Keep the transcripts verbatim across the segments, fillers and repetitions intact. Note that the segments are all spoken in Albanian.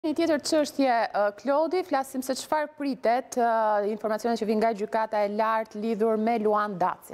Një tjetër çështje, Klodi, flasim se çfarë pritet informacionet që vijnë nga Gjykata e Lartë lidhur me Luan Daci.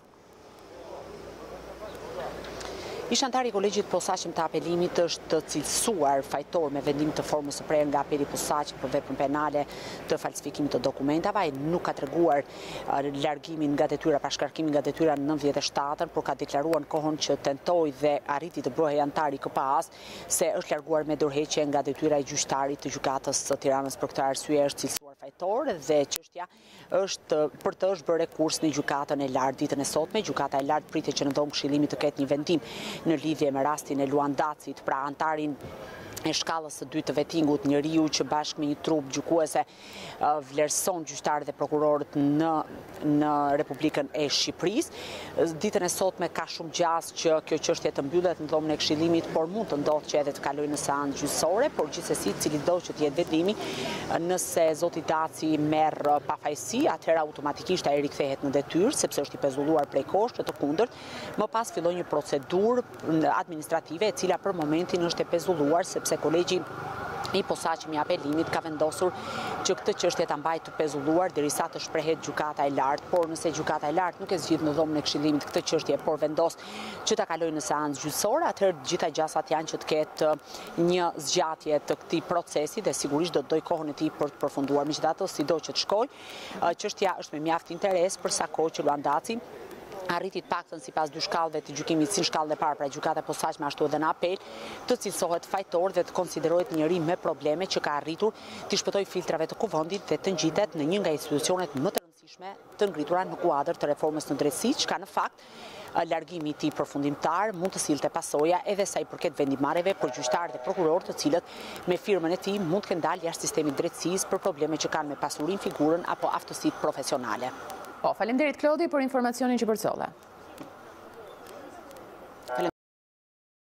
Ish antari i kolegjit posaçëm të apelimit është cilësuar fajtor me vendim të formës së prerë nga apeli posaçëm për veprën penale të falsifikimit të dokumentave. Ai nuk ka treguar largimin nga detyra, pashkarkimin nga detyra në nëntëdhjetë e shtatën, por ka deklaruar në kohën që tentoi dhe arriti të bëhej antar i K P A-s se është larguar me dorëheqje nga detyra e gjyqtarit të Gjykatës së Tiranës. Për këtë arsye është cilësuar fajtor dhe çështja është për të është bërë rekurs në Gjykatën e Lartë ditën e sotme. Gjykata e Lartë pritet që në dhomë këshillimit të ketë një vendim në lidhje me rastin e Luan Dacit, pra antarin e shkallës së dytë të vettingut, njeriu që bashkë me një trup gjykuese vlerëson gjyqtarët dhe prokurorët në në Republikën e Shqipërisë. Ditën e sotme ka shumë gjas që kjo çështje të mbyllet në dhomën e këshillimit, por mund të ndodhë që edhe të kalojë në seancë gjyqësore, por gjithsesi cili do që të jetë vendimi, nëse zoti Daci merr pafajësi, atëherë automatikisht ai rikthehet në detyrë, sepse është i pezulluar prej kohë, të kundërt, më pas fillon një procedurë administrative e cila për momentin është e pezulluar sepse kolegji i posaçëm i apelimit ka vendosur që këtë çështje ta mbajë të pezulluar derisa të shprehet Gjykata e Lartë, por nëse Gjykata e Lartë nuk e zgjidh në dhomën e këshillimit këtë çështje, por vendos që ta kalojë në seancë gjyqësore, atëherë gjitha gjasat janë që të ketë një zgjatje të këtij procesi dhe sigurisht do të dojë kohën e tij për të përfunduar. Megjithatë, sido që të shkojë, çështja është me mjaft interes për sa kohë që Luan Daci arriti të paktën sipas dy shkallëve të gjykimit, si në shkallën e parë, pra gjykata e posaçme ashtu edhe në apel, të cilësohet fajtor dhe të konsiderohet njëri me probleme që ka arritur të shpëtojë filtrave të kuvendit dhe të ngjitet në një nga institucionet më të rëndësishme të ngritura në kuadër të reformës në drejtësi, çka në fakt largimi i tij përfundimtar mund të sillte pasoja edhe sa i përket vendimarrjeve për gjyqtarë dhe prokurorë, të cilët me firmën e tij mund të kenë dalë jashtë sistemit drejtësisë për probleme që kanë me pasurinë, figurën apo aftësitë profesionale. Po, faleminderit Klodi për informacionin që përcolle.